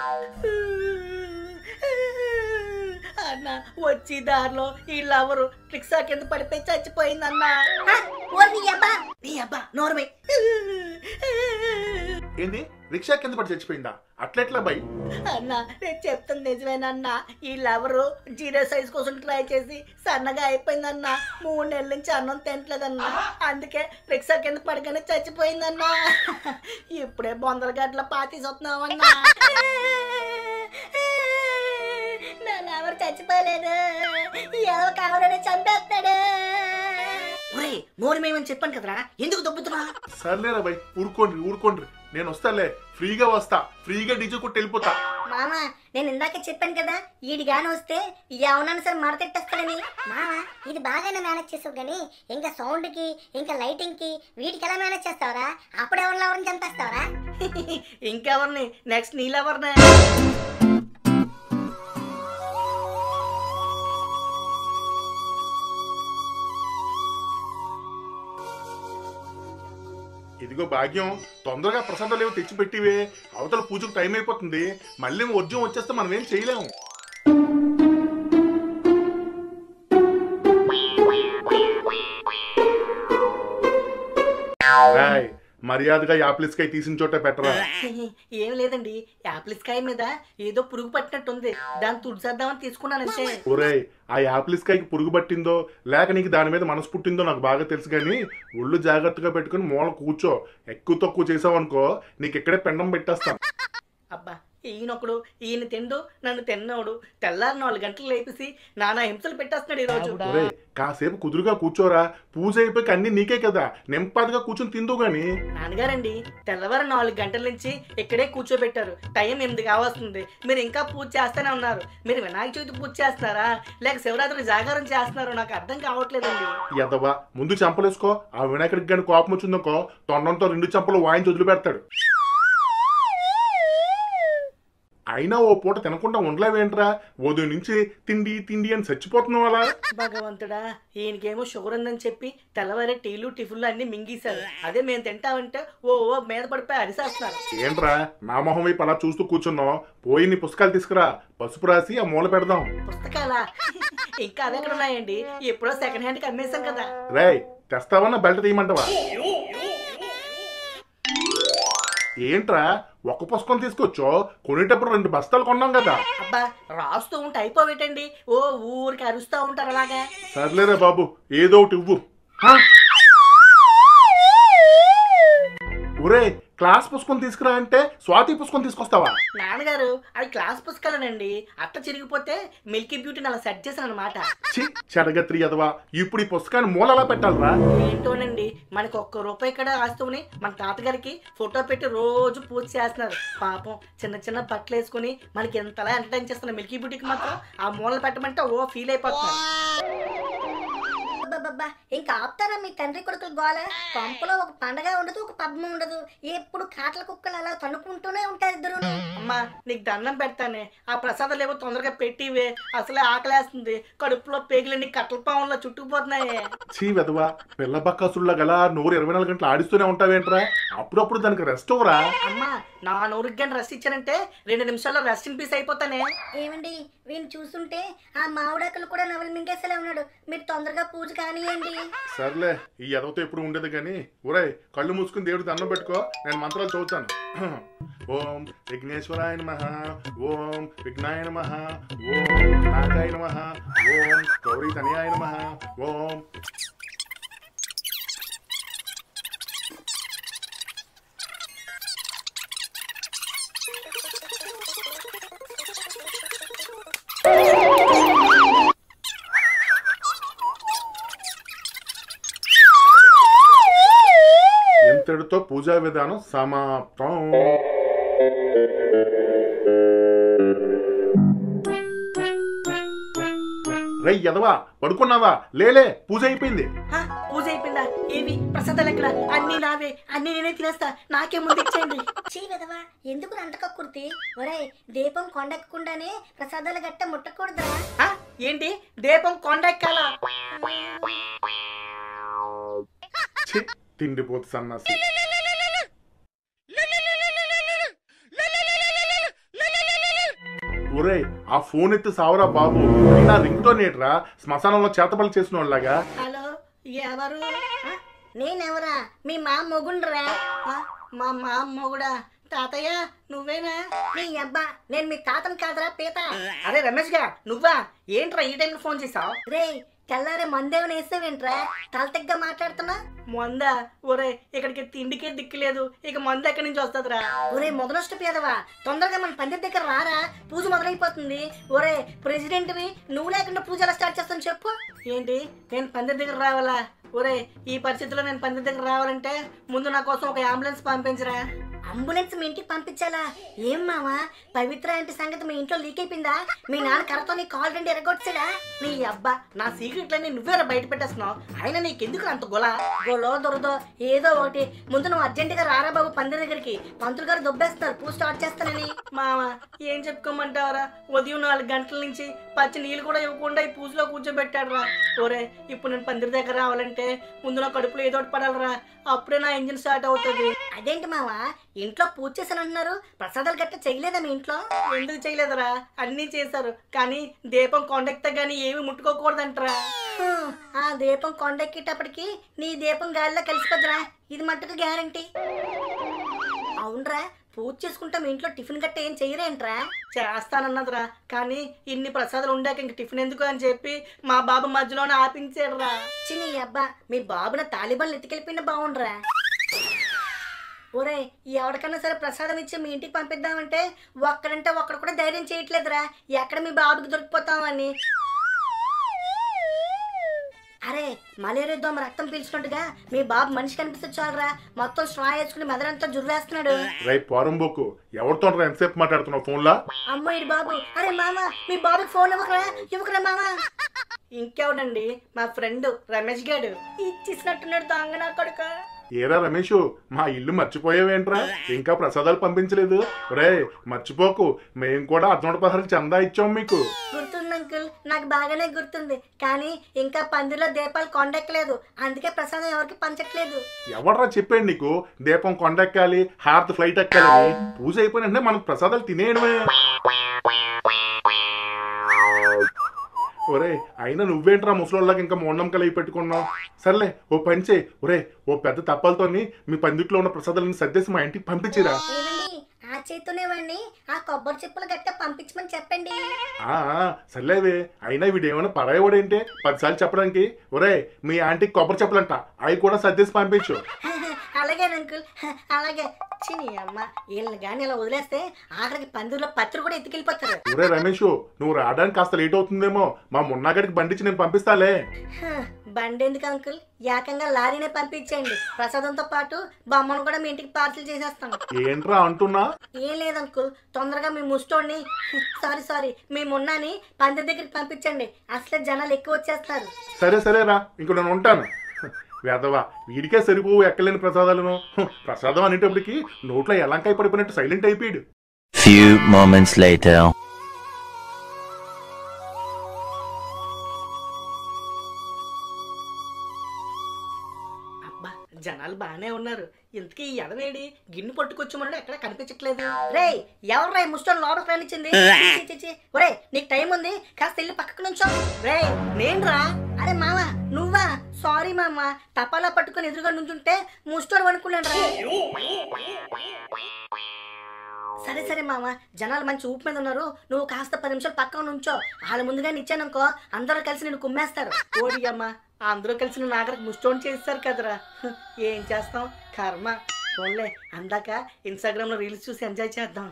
అన్న వచ్చి దారిలో ఈ లవరు రిక్షా కింద పడిపోయి చచ్చిపోయిందన్నా. ఓ నీ అబ్బా నీ అబ్బా నోర్మై. ఏంది రిక్షా కింద పడి చచ్చిపోయిందా? అట్లెట్లా బై? అన్న నేను చెప్తుంది నిజమేనన్నా. ఈ లవరు జీరో సైజ్ కోసం ట్రై చేసి సన్నగా అయిపోయిందన్నా. మూడు నెలల నుంచి అన్నం తినట్లేదన్నా. అందుకే రిక్షా కింద పడగానే చచ్చిపోయిందన్నా. ఇప్పుడే బొందల గట్ల పాతీసి వస్తున్నామన్నా. నా లవర్ చచ్చిపోలేదు, ఎవరు కావాలని చంపేస్తాడు. ఒరే నోరు మేమని చెప్పాను కదరా, ఎందుకు దొబ్బుతున్నా? సర్లేరా బై, ఊరుకోండి ఊరుకోండి, నేను వస్తాలే, ఫ్రీగా వస్తా, ఫ్రీగా డీజే కొట్టి వెళ్ళిపోతా. మామ నేను ఇందాక చెప్పాను కదా, ఈడిగాని వస్తే ఎవరన్నా సరే మడతెట్టేస్తాడని. మామ ఇది బాగానే మేనేజ్ చేసావు కానీ ఇంకా సౌండ్ కి ఇంకా లైటింగ్ కి వీటికి ఎలా మేనేజ్ చేస్తావరా? అప్పుడు ఎవరిలో ఎవరిని చంపేస్తావరా? ఇంకెవరిని? నెక్స్ట్ నీలెవరినే? ఇదిగో భాగ్యం, తొందరగా ప్రసాదాలు ఏవో తెచ్చిపెట్టివే, అవతల పూజకు టైం అయిపోతుంది. మళ్ళీ వర్జం వచ్చేస్తే మనం ఏం చేయలేము. రాయ్, మర్యాదగా యాప్లిస్కాయ తీసిన చోట పెట్టరా. ఏం లేదండి, యాప్లిస్కాయ మీద ఏదో పురుగు పట్టినట్టుంది, దాన్ని తుడిచేద్దామని తీసుకున్నానంటే. ఒరేయ్, ఆ యాప్లిస్కాయకి పురుగు పట్టిందో లేక నీకు దాని మీద మనసు పుట్టిందో నాకు బాగా తెలుసు కానీ ఒళ్ళు జాగ్రత్తగా పెట్టుకుని మూల కూర్చో. ఎక్కువ తక్కువ చేసావు అనుకో నీకు ఇక్కడే పెండం పెట్టేస్తాను. అబ్బా ఈయనొకడు, ఈయన తిండు నన్ను తిన్నోడు, తెల్లారి నాలుగు గంటలు లేపేసి నానా హింసలు పెట్టేస్తున్నాడు ఈ రోజు. ఒరేయ్, కాసేపు కుదురుగా కూర్చోరా, పూజ అయిపోయి అన్ని నీకే కదా, నెంపాదిగా కూర్చొని తిందు గాని. నాన్నగారండి తెల్లవారు నాలుగు గంటల నుంచి ఇక్కడే కూర్చోబెట్టారు, టైం ఎనిమిది కావస్తుంది, మీరు ఇంకా పూజ చేస్తూనే ఉన్నారు. మీరు వినాయక చవితి పూజ చేస్తున్నారా లేక శివరాత్రి జాగారం చేస్తున్నారో నాకు అర్థం కావట్లేదండి. ఎదవా, ముందు చంపలేసుకో. ఆ వినాయకుడికి కానీ కోపం వచ్చిందనుకో తొండంతో రెండు చంపలు వాయించి వదిలిపెడతాడు. అయినా ఓ పూట తినకుండా ఉండలేవేంట్రా? ఉదయం నుంచి తిండి తిండి అని చచ్చిపోతున్నావు అలా. భగవంతుడా, ఈయనకేమో షుగర్ ఉందని చెప్పి తెల్లవారే టీలు టిఫిన్లు అన్ని మింగేశారు. అదే మేము తింటామంటే ఓ ఓ మీద పడిపోయి అరిసేస్తున్నారు. ఏంట్రా నా మొహం వైపు అలా చూస్తూ కూర్చున్నావు? పోయి నీ పుస్తకాలు తీసుకురా, పసుపు రాసి ఆ మూల పెడదాం. పుస్తకాలా? ఇంకా అవి ఎక్కడ ఉన్నాయండి? ఎప్పుడో సెకండ్ హ్యాండ్ కి అమ్మేశాం కదా. రేయ్, తెస్తావన్నా బెల్ట్ తీయమంటావా? ఏంట్రా ఒక్క పుస్తకం తీసుకొచ్చో? కొనేటప్పుడు రెండు బస్తాలు కొన్నాం కదా. అబ్బా రాస్తూ ఉంటే అయిపోవేటండి, ఓ ఊరికి అరుస్తూ ఉంటారు అలాగా. సర్లేరా బాబు, ఏదో ఒకటి ఇవ్వు. ఒరే, క్లాస్ పుస్తకం తీసుకురా అంటే స్వాతి పుస్తకం తీసుకొస్తావా? నాన్నగారు అది క్లాస్ పుస్తకాలేనండి, అట్ట చిరిగిపోతే మిల్కీ బ్యూటీని అలా సెట్ చేశాను అనమాట. చి చెడగత్రి ఎదవా, ఇప్పుడు ఈ పుస్తకాన్ని మూలలా పెట్టాలరా? ఏంటోనండి, మనకు ఒక్క రూపాయి కూడా ఆస్తుని మన తాతగారికి ఫోటో పెట్టి రోజు పూజ చేస్తున్నారు. పాపం చిన్న చిన్న బట్టలు వేసుకుని మనకి ఎంతలా ఎంటర్టైన్ చేస్తున్న మిల్కీ బ్యూటీకి మాత్రం ఆ మూలలు పెట్టమంటే ఓ ఫీల్ అయిపోతున్నారు. అబ్బబ్బబ్బా, ఇంకా ఆపుతారా మీ తండ్రి కొడుకులు గోల? పంపులో ఒక పండగ ఉండదు, ఒక పద్మం ఉండదు, ఎప్పుడు కాట్ల కుక్కలు అలా తన్నుకుంటూనే ఉంటారు ఇద్దరు. అమ్మా నీకు దండం పెడతానే, ఆ ప్రసాదాలు ఏవో తొందరగా పెట్టివే, అసలే ఆకలేస్తుంది, కడుపులో పేగులన్నీ కట్టల పావుల్లో చుట్టుకుపోతున్నాయే. చీ వెదవా, పిల్ల బక్కాసుల్లా గల నోరు ఇరవై నాలుగు గంటలు ఆడిస్తూనే ఉంటావేంట్రా? అప్పుడప్పుడు దానికి రెస్ట్ ఇవ్వరా? అమ్మా నా నోరుకి గంట రెస్ట్ ఇచ్చానంటే రెండు నిమిషాల్లో రెస్ట్ ఇన్ పీస్ అయిపోతానే. ఏమండి వీళ్ళు చూస్తుంటే ఆ మామిడాకులు కూడా నవలు మింగేసేలా ఉన్నాడు, మీరు తొందరగా పూజ కానియండి. సర్లే, ఈ ఎదవతో ఎప్పుడు ఉండేది కానీ. ఒరేయ్, కళ్ళు మూసుకుని దేవుడు దండం పెట్టుకో, నేను మంత్రాలు చదువుతాను. ఓం విఘ్నేశ్వరాయ నమః, ఓం విఘ్నాయ నమః, ఓం నాగాయ నమః, ఓం గౌరీ తనయాయ నమః, ఓం ఎంతటితో పూజా విధానం సమాప్తం. రై ఎదవా, పడుకున్నావా? లేలే, పూజ అయిపోయింది. హా, పూజ అయిపోయిందా? ఏవి ప్రసాదాలు ఎక్కడ? అన్ని నావే, అన్ని నేనే తినేస్తా, నాకే ముందు ఇచ్చేయండి. చీ వెదవా, ఎందుకు అంతక కుర్తి? ఒరే, దీపం కొండెక్కకుండానే ప్రసాదాలు గట్ట ముట్టకూడదురా. హా, ఏంటి దీపం కొండెక్కాలా? ఛీ, తిండిపోతు సన్నాసి. ఒరే, ఆ ఫోన్ ఎత్తి సావరా బాబు, అయినా రింగ్ టోన్ ఏట్రా? శ్మశానంలో చేతబలి చేసిన వాళ్ళగా. హలో ఎవరు? హా, నేనెవరా? మీ మా మొగుండ్రా. ఆ, మా మా మొగుడా? తాతయ్య నువ్వేనా? నీ అబ్బా, నేను మీ తాతను కాదురా పీత. అరే రమేష్ గా నువ్వా? ఏంట్రా ఈ టైంలో ఫోన్ చేసావు? రే తెల్లారే మందేమని వేసావేంట్రా? తలతెగ్గా మాట్లాడుతున్నా. మందా? ఒరే ఇక్కడికి తిండికే దిక్కులేదు, ఇక మందు ఎక్కడి నుంచి వస్తుందిరా? ఒరే మొదలష్ట పేదవా, తొందరగా మన పందిరి దగ్గర రారా, పూజ మొదలైపోతుంది. ఒరే ప్రెసిడెంట్వి, నువ్వు లేకుండా పూజ ఎలా స్టార్ట్ చేస్తాను చెప్పు. ఏంటి నేను పందిరి దగ్గర రావాలా? ఒరే ఈ పరిస్థితిలో నేను పందిరి దగ్గర రావాలంటే ముందు నా కోసం ఒక అంబులెన్స్ పంపించరా. అంబులెన్స్ మీ ఇంటికి పంపించాలా? ఏం మావా, పవిత్ర అంటే సంగతి మీ ఇంట్లో లీక్ అయిపోయిందా? మీ నాన్న కర్రతో నీ కాల్ రెండు ఎరగొచ్చాడా? నీ అబ్బా, నా సీక్రెట్లన్నీ నువ్వేరా బయట పెట్టేస్తున్నావు. అయినా నీకెందుకు అంత గొల? గోలో దొరదో ఏదో ఒకటి. ముందు నువ్వు అర్జెంటుగా రారా బాబు పందిరి దగ్గరికి. పంతులు గారు దొబ్బేస్తున్నారు పూజ స్టార్ట్ చేస్తానని. మామ ఏం చెప్పుకోమంటావరా? ఉదయం నాలుగు గంటల నుంచి పచ్చి నీళ్ళు కూడా ఇవ్వకుండా ఈ పూజలో కూర్చోబెట్టాడు రా. ఒరే ఇప్పుడు నేను పందిరి దగ్గర రావాలంటే ముందు నా కడుపులో ఏదో ఒకటి పడాలరా, అప్పుడే నా ఇంజిన్ స్టార్ట్ అవుతుంది. అదేంటి మావా, ఇంట్లో పూజ చేశాను అంటున్నారు, ప్రసాదాలు గట్ట చేయలేదా మీ ఇంట్లో? ఎందుకు చేయలేదురా? అన్నీ చేశారు కానీ దీపం కొండెక్కితే గానీ ఏమి ముట్టుకోకూడదంటరా. హ్మ్, ఆ దీపం కొండెక్కేటప్పటికి నీ దీపం గాలిలో కలిసిపోద్దురా, ఇది మట్టుకు గ్యారంటీ. అవునరా, పూజ చేసుకుంటా మీ ఇంట్లో టిఫిన్ గట్ట ఏం చెయ్యరేంట్రా? చేస్తానన్నదిరా కానీ ఇన్ని ప్రసాదాలు ఉండాక ఇంక టిఫిన్ ఎందుకు అని చెప్పి మా బాబు మధ్యలోనే ఆపించాడురా. చిన్ని అబ్బా, మీ బాబున తాలిబాన్లు ఎత్తుకెళ్ళిపోయిన బాగుండ్రా. ఒరే ఎవరికన్నా సరే ప్రసాదం ఇచ్చి మీ ఇంటికి పంపిద్దామంటే ఒక్కడంటే ఒక్కడు కూడా ధైర్యం చేయట్లేదురా, ఎక్కడ మీ బాబుకి దొరికిపోతామని. అరే మలేరియా దోమ రక్తం పీల్చుకుంటుగా మీ బాబు మనిషి కనిపిస్తే చాలరా, మొత్తం స్ట్రా వేసుకుని మెదడంతా జుర్రేస్తున్నాడు. రై పోరంబోకు, ఎవరితో ఎంతసేపు మాట్లాడుతున్నావు ఫోన్లా? అమ్మో ఇడు బాబు. అరే మామ, మీ బాబుకి ఫోన్ ఇవ్వకరా, ఇవ్వకరా మామ. ఇంకెవడండి? మా ఫ్రెండ్ రమేష్ గాడు ఇచ్చినట్టున్నాడు దొంగ నా కొడుక. ఏరా రమేష్, మా ఇల్లు మర్చిపోయావేంట్రా? ఇంకా ప్రసాదాలు పంపించలేదు. రే మర్చిపోకు, మేము కూడా అర్జునుడి పహారికి చందా ఇచ్చాం మీకు. గుర్తుంది అంకుల్, నాకు బాగానే గుర్తుంది, కానీ ఇంకా పందిలో దీపాలు కొండెక్కలేదు, అందుకే ప్రసాదం ఎవరికి పంచట్లేదు. ఎవడరా చెప్పాడు నీకు దీపం కొండెక్కాలి, హారతి ఫ్లైట్ ఎక్కాలని? పూజ అయిపోయినంటే మనకు ప్రసాదాలు తినేయడమే. ఒరే అయినా నువ్వేంట్రా ముసలోళ్ళకి ఇంకా మూఢనమ్మకాలు అయి పెట్టుకున్నావు? సర్లే ఓ పంచే, ఒరే ఓ పెద్ద తప్పలతోని మీ పందిట్లో ఉన్న ప్రసాదాలను సర్దేసి మా ఇంటికి పంపించిరా. ఏమండి, ఆ చేతోనే వాడిని ఆ కొబ్బరి చెప్పులు గట్ట పంపించమని చెప్పండి. ఆ సర్లేవే, అయినా వీడేమైనా పరాయవాడేంటే పదిసార్లు చెప్పడానికి? ఒరే మీ ఆంటీకి కొబ్బరి చెప్పులంట, అవి కూడా సర్దేసి పంపించు. అలాగే అంకుల్, అలాగే. చిని అమ్మ, వీళ్ళని కానీ ఇలా వదిలేస్తే ఆఖరికి పందిరిలో పత్రి కూడా ఎత్తుకెళ్ళిపోతారు. ఒరే రమేష్, నువ్వు రావడానికి కాస్త లేట్ అవుతుందేమో, మా మున్నాగడికి బండిచ్చి నేను పంపిస్తాలే. బండి ఎందుకు అంకుల్, ఏకంగా లారీనే పంపించండి, ప్రసాదంతో పాటు బొమ్మను కూడా మీ ఇంటికి పార్సిల్ చేసేస్తాం. ఏంట్రా అంటున్నా? ఏం లేదు అంకుల్, తొందరగా మీ ముస్టోడిని సారీ సారీ మీ మున్నాని పందిరి దగ్గరికి పంపించండి, అసలే జనాలు ఎక్కువ వచ్చేస్తారు. సరే సరేరా, ఇంక నేను ఉంటాను. వేదవా, వీడికే సరిపోవు ఎక్కలేని ప్రసాదాలను. ప్రసాదం అనేటప్పటికి నోట్లో ఎలంకాయ పడిపోయినట్టు సైలెంట్ అయిపోయాడు. Few moments later. అబ్బా జనాలు బాగానే ఉన్నారు. ఇంతకీ ఈ ఎదవేడి గిన్నె పట్టుకొచ్చామన్నాడు, ఎక్కడ కనిపించట్లేదు. రే ఎవరు ఈ ముస్టోని లోపలికి రానిచ్చింది? ఒరే నీకు టైం ఉంది, కాస్త వెళ్ళి పక్కకు నుంచో. రే నేనురా. అరే మామ నువ్వా? సారీ మామ, తపాలా పట్టుకొని ఎదురుగా నుంచుంటే ముస్టోడు అనుకున్నాడు రా. సరే సరే మామ, జనాలు మంచి ఊపు మీద ఉన్నారు, నువ్వు కాస్త పది నిమిషాలు పక్కన నుంచో. వాళ్ళ ముందుగా ఇచ్చాననుకో అందరూ కలిసి నేను కుమ్మేస్తారు. ఓడి అమ్మ, అందరూ కలిసి నువ్వు నాగరికి ముస్టోన్ చేస్తారు కదరా. ఏం చేస్తాం, కర్మ. ఫోన్లే, అందాక ఇన్స్టాగ్రామ్ లో రీల్స్ చూసి ఎంజాయ్ చేద్దాం.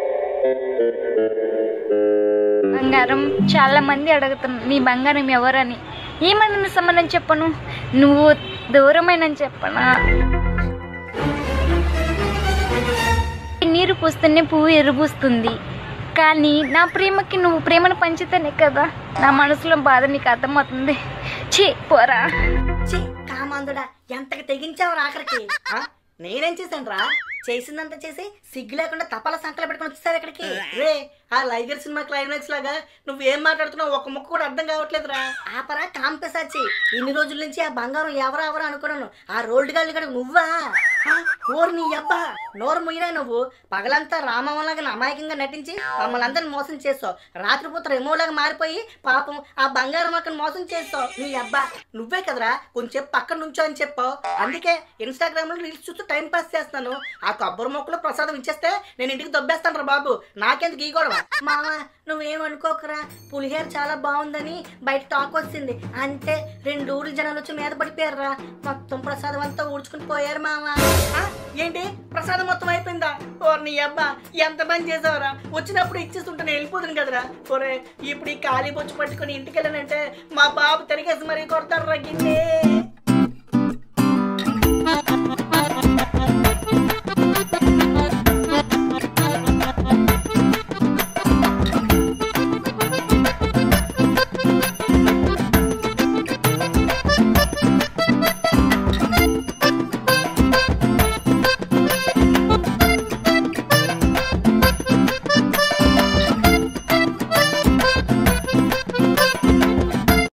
బంగారం చాలా మంది అడుగుతున్నారు, నీ బంగారం ఎవరని. ఏమన్నా సంబంధం చెప్పను, నువ్వు దూరమైన చెప్పనా? నీరు పూస్తేనే పువ్వు ఎరుబూస్తుంది, కానీ నా ప్రేమకి నువ్వు ప్రేమను పంచితేనే కదా నా మనసులో బాధ నీకు అర్థమవుతుంది. ఛీ పోరా. ఛీ కామాందుడా, ఎంతకి తెగించావు ఆఖరికి. ఆ? నేనేం చేశాను రా? చేసిందంతా చేసి సిగ్గు లేకుండా తపాల సంకలు పెట్టుకుని వచ్చేసారు ఇక్కడికి. రే ఆ లైగర్ సినిమా క్లైమాక్స్ లాగా నువ్వేం మాట్లాడుతున్నావు ఒక ముక్క కూడా అర్థం కావట్లేదురా. ఆపరా కాంపెసాచి, ఇన్ని రోజుల నుంచి ఆ బంగారం ఎవరు ఎవరు అనుకున్నాను, ఆ రోల్డ్ గాళ్ళు ఇక్కడ నువ్వా? ఓరు నీ అబ్బా నోరు ముయ్యరా నువ్వు. పగలంతా రామలాగా అమాయకంగా నటించి మమ్మల్ని అందరిని మోసం చేస్తావు. రాత్రిపూట రెమోలాగా మారిపోయి పాపం ఆ బంగారం అక్కని మోసం చేస్తావు. నీ అబ్బా నువ్వే కదరా కొంచెం పక్కన నుంచో అని చెప్పావు. అందుకే ఇన్స్టాగ్రామ్ లో రీల్స్ చూస్తూ టైం పాస్ చేస్తాను. ఆ కొబ్బరి మొక్కలు ప్రసాదం ఇచ్చేస్తే నేను ఇంటికి దొబ్బేస్తాను రా బాబు. నాకెందుకు ఈ గొడవ? మామ నువ్వేమనుకోకరా, పులిహేర చాలా బాగుందని బయట టాక్ వచ్చింది. అంటే రెండు ఊరి జనాలు వచ్చి మీద పడిపోయారా. మొత్తం ప్రసాదం అంతా ఊడ్చుకుని పోయారు మామ. ఏంటి ప్రసాదం మొత్తం అయిపోయిందా? ఓర్ నీ అబ్బా ఎంత పని చేసావురా. వచ్చినప్పుడు ఇచ్చేస్తుంటే నేను వెళ్ళిపోతుంది కదరా. ఒరే ఇప్పుడు ఈ ఖాళీ బొచ్చు పట్టుకుని ఇంటికి వెళ్ళానంటే మా బాబు తిరిగేసి మరీ కొడతారు రా గిన్నె.